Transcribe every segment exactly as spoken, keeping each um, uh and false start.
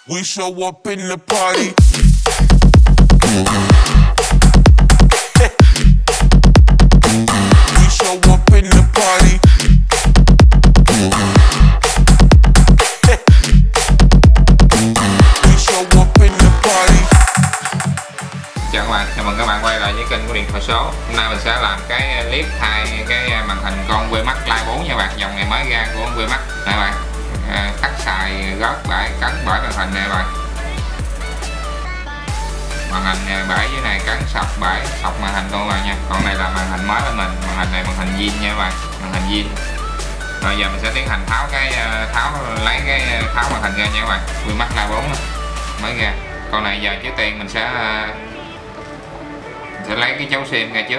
We show up in the party. We show up in the party. We show up in the party. Chào các bạn, chào mừng các bạn quay lại với kênh của Điện Thoại Số. Hôm nay mình sẽ làm cái clip thay cái màn hình con VMAX Lite bốn nha bạn, dòng này mới ra của VMAX này bạn. À, cắt xài rớt bể cắn bể màn hình này bạn. Màn hình bể dưới này cắn sập bể sọc màn hình luôn bạn nha. Còn này là màn hình mới bên mình, màn hình này màn hình zin nha các bạn, màn hình zin. Rồi giờ mình sẽ tiến hành tháo cái tháo lấy cái tháo màn hình ra nha các bạn. VMAX Lite bốn mới ra. Con này giờ trước tiên mình sẽ mình sẽ lấy cái chấu sim ra trước.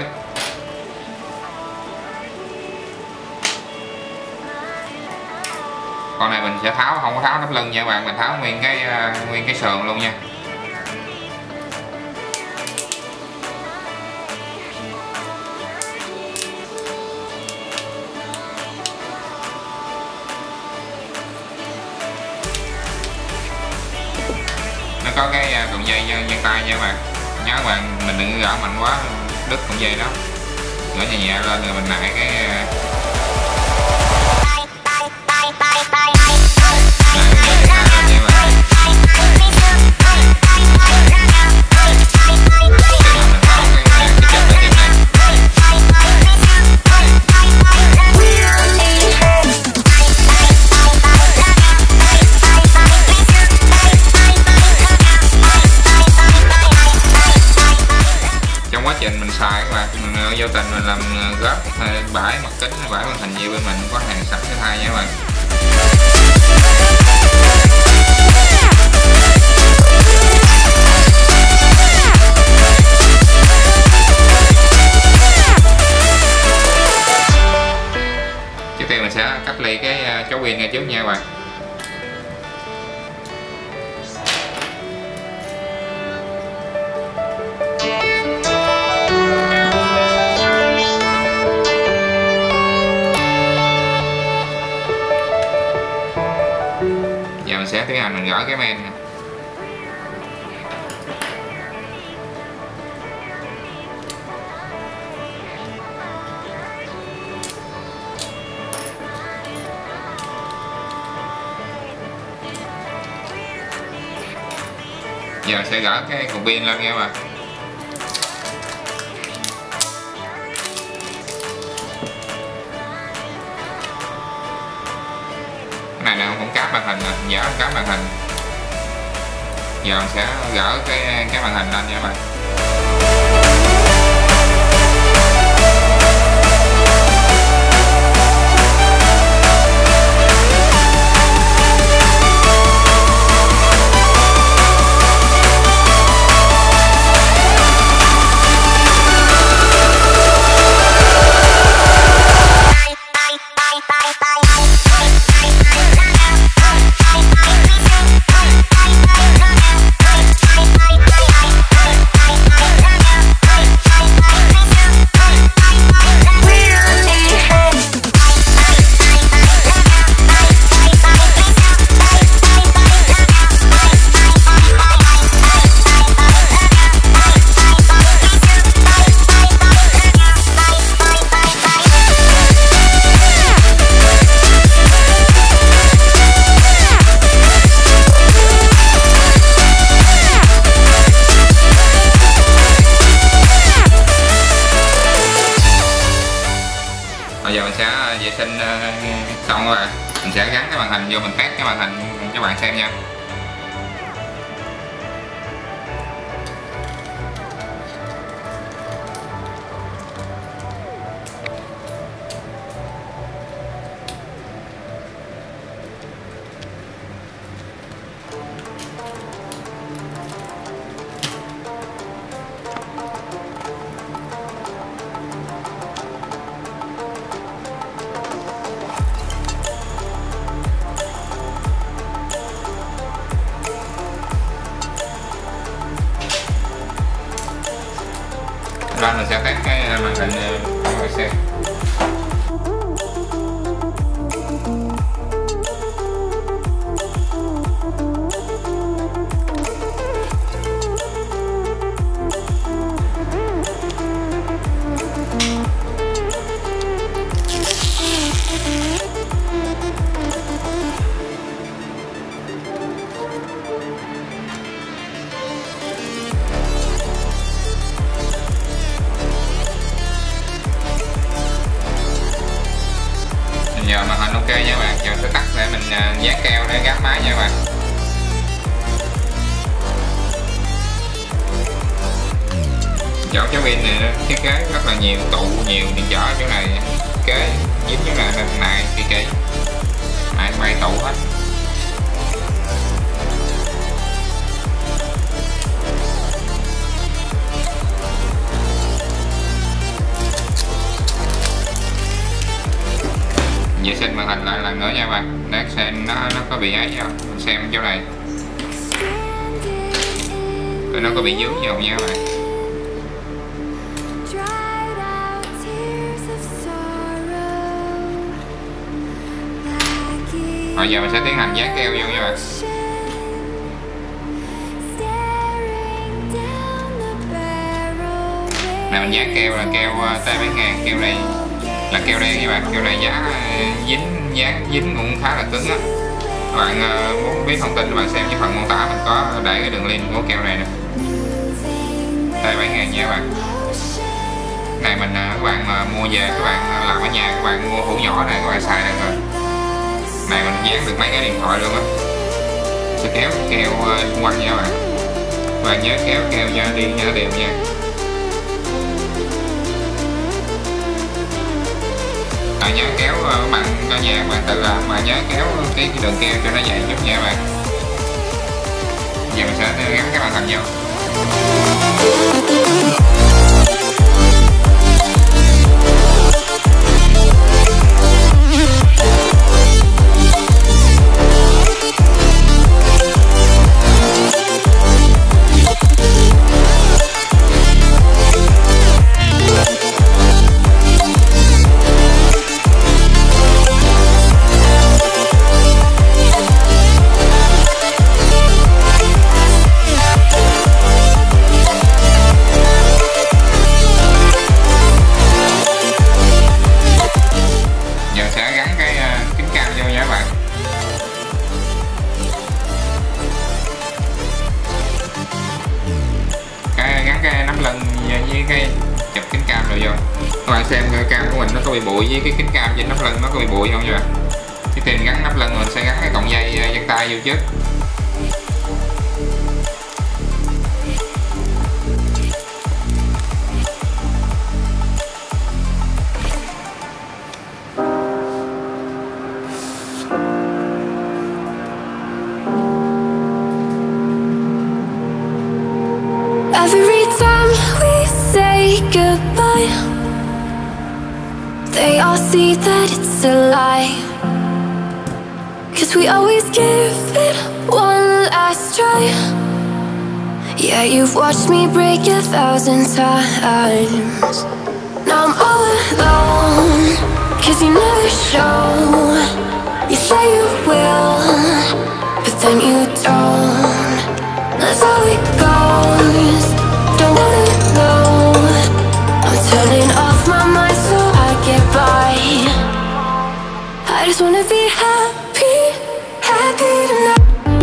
Con này mình sẽ tháo, không có tháo nắp lưng nha các bạn, mình tháo nguyên cái uh, nguyên cái sườn luôn nha. Nó có cái uh, cuộn dây dây tay nha các bạn. Nhớ các bạn, mình đừng gỡ mạnh quá đứt cuộn dây đó. Gỡ nhẹ nhẹ lên rồi mình nãy cái uh, mình xài các bạn, mình vô tình mình làm gớt bãi mặt kính bãi màn hình nhiều bên mình có hàng sẵn cái thay nha các bạn. Trước tiên mình sẽ cách ly cái chấu pin ra trước nha các bạn. Giờ mình sẽ tiến hành mình gỡ cái men nè. Giờ mình sẽ gỡ cái cục pin lên nha các bạn. Này nè, cũng cáp màn hình nè, dở cáp màn hình. Giờ mình sẽ gỡ cái cái màn hình lên nha các bạn. Bây giờ mình sẽ vệ sinh xong rồi mình sẽ gắn cái màn hình vô, mình test cái màn hình cho các bạn xem nha. Rồi mình sẽ test cái màn hình cho mọi người xem. chỗ cái pin này nó thiết kế rất là nhiều tụ, nhiều điện trở chỗ này, kế dính chỗ này này, này kỹ kỹ này bay tụ hết. Vệ sinh màn hình lại lần nữa nha bạn, để xem nó nó có bị ấy không, mình xem chỗ này tụi nó có bị dướng gì không nha các bạn. Bây giờ mình sẽ tiến hành dán keo vô nha bạn. Này mình dán keo là keo T bảy ngàn, keo này là keo đen nha bạn, keo này giá dính dán dính cũng khá là cứng á. Các bạn muốn biết thông tin các bạn xem cái phần mô tả mình có để cái đường link của keo này nè. T bảy ngàn nha các bạn. Này mình các bạn mà mua về các bạn làm ở nhà, các bạn mua hũ nhỏ này các bạn xài được rồi. Này mình dán được mấy cái điện thoại luôn á. Sẽ kéo keo xung quanh nha các bạn. Các bạn nhớ kéo keo cho đi cho nó đều nha. À, nhớ kéo các bạn ở nhà các bạn tự làm mà nhớ kéo cái, cái đường keo cho nó dày chút nha các bạn. Giờ mình sẽ gắn cái màn hình vô. Cái nắm lưng với cái chụp kính cam rồi vô. Các bạn xem cái cam của mình nó có bị bụi với cái kính cam trên nắp lưng nó có bị bụi không vậy? Trước tiên gắn nắp lưng mình sẽ gắn cái cọng dây dây tay vô trước. Every time we say goodbye, they all see that it's a lie. 'Cause we always give it one last try. Yeah, you've watched me break a thousand times. Now I'm all alone, 'cause you never show. You say you will, but then you don't. That's how it goes. Don't wanna know. I'm turning off my mind so I get by. I just wanna be happy, happy tonight.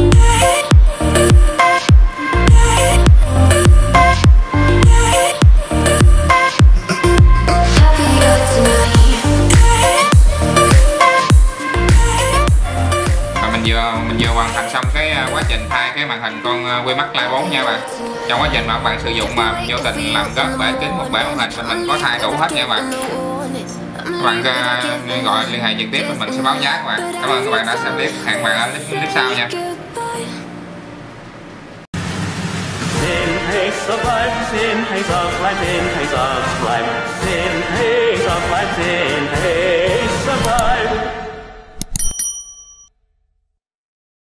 Mình vừa hoàn thành xong cái quá trình thay cái màn hình con WeMax Live bốn nha bạn. Trong quá trình mà các bạn sử dụng mà mình vô tình làm rớt bể kính một bể màn hình mình, mình có thay đủ hết nha các bạn. Các bạn uh, gọi liên hệ trực tiếp mình, mình sẽ báo giá các bạn. Cảm ơn các bạn đã xem clip, hẹn các bạn ở clip, clip sau nha. Xin hãy subscribe, xin hãy subscribe, xin hãy subscribe, xin hãy subscribe, xin hãy subscribe.